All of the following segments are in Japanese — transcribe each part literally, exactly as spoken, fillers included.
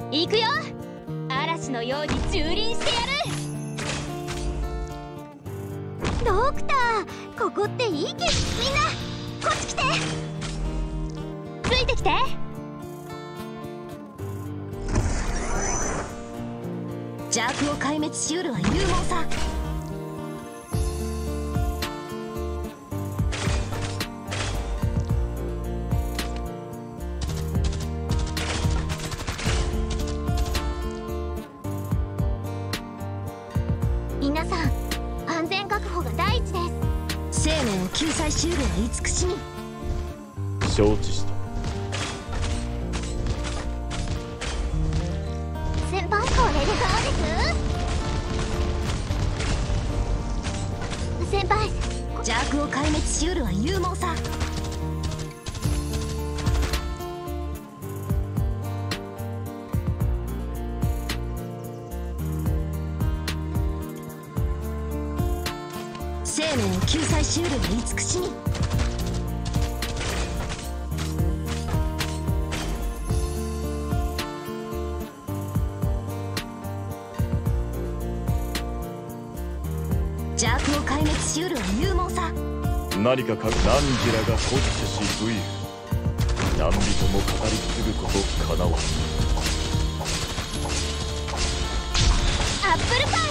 行くよ。嵐のように蹂躙してやる。 ドクター、ここっていい景色。みんなこっち来て。 ついてきて。 邪悪を壊滅しうるは勇猛さ。皆さん、安全確保が第一です。生命を救済しうるは慈しみ。 承知した。 先輩、これでどうです？先輩、邪悪を壊滅しうるは勇猛さ。生命を救済しうるは慈しみ。邪悪を壊滅しうるは勇猛さ。 何かか何時らが骨世し武勇、何人も語り継ぐことかなわん。 アップルパイ。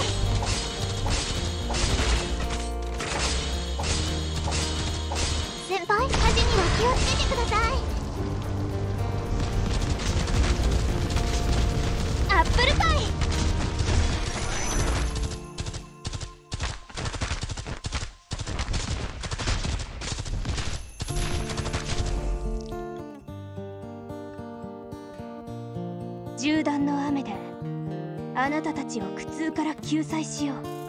先輩、火事には気をつけてください。アップルパイ。 銃弾の雨であなたたちを苦痛から救済しよう。